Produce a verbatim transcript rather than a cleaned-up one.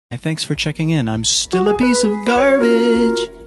Thanks for checking in. I'm still a piece of garbage.